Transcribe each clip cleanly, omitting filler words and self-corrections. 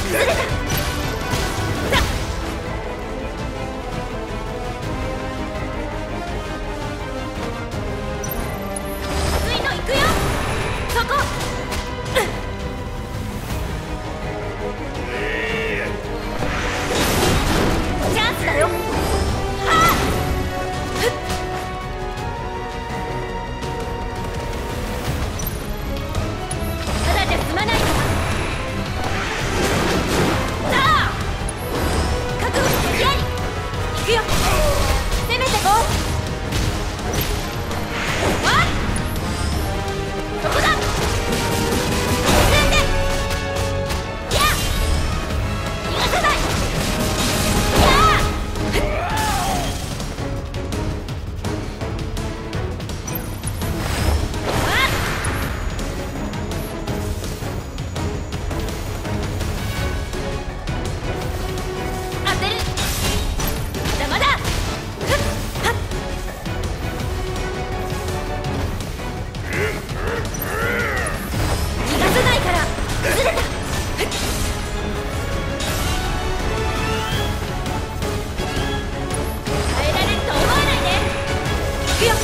崩れた。熱いの行くよ。そこ。チャンスだよ。ただじゃ済まないから。さあ覚悟してやり行くよ。攻めてこう。そこだ。進んで。やあ逃がさない。やあ当てる。まだまだ。ふっはっ。逃がさないから。崩れた。ふっ。耐えられると思わないで。行くよ。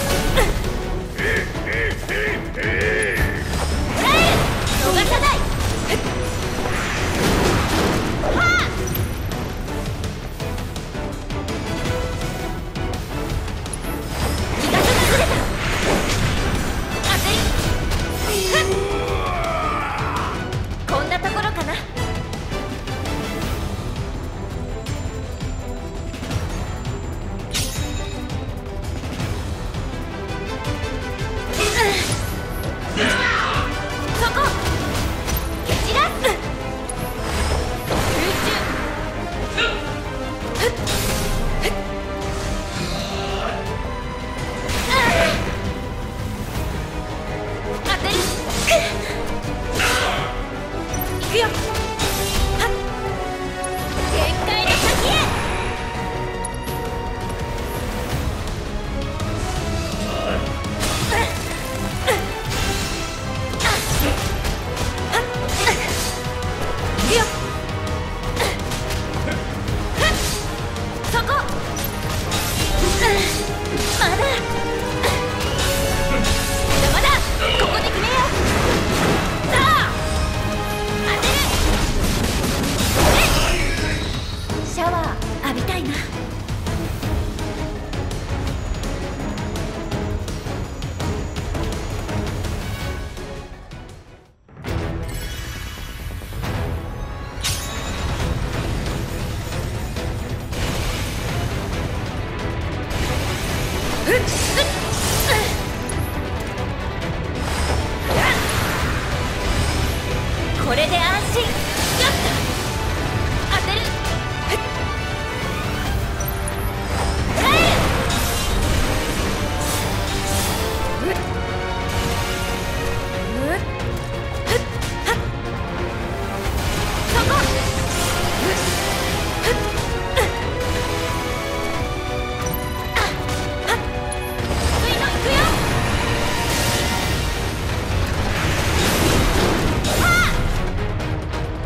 もらえる。逃さない。ふっはあ。逃がさずれた。当てる。ふっ。こんなところかな。そこ。蹴散らす。空中。ふっふっ。当てる。行くよ。はっ。限界の先へ。行くよ。そこ。まだまだ。ここで決めよう。さあ当てる。シャワー浴びたいな。ふっふっ。これで安心。よっと当てる。ふっ。もらえる。ふっふっふっはっ。そこ。ふっふっ。あはっ。熱いの行くよ。はあ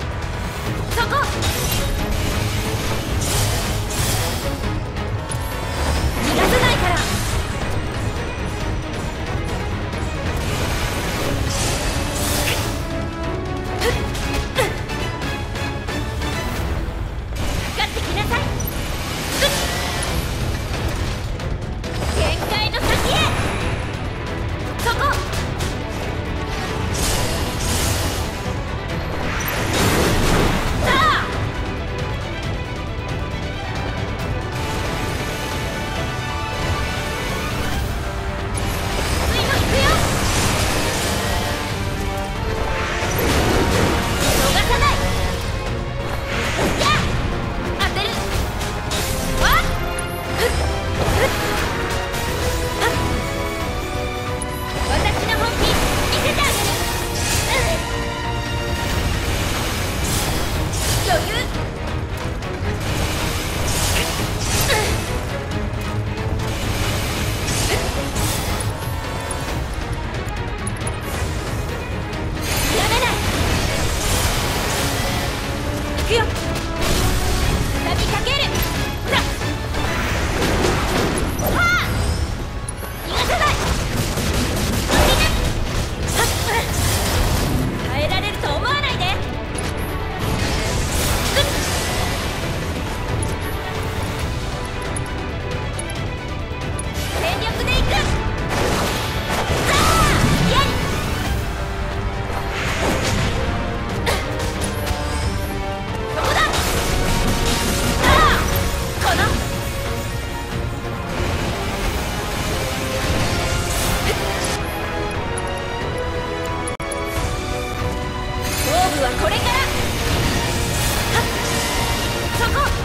こう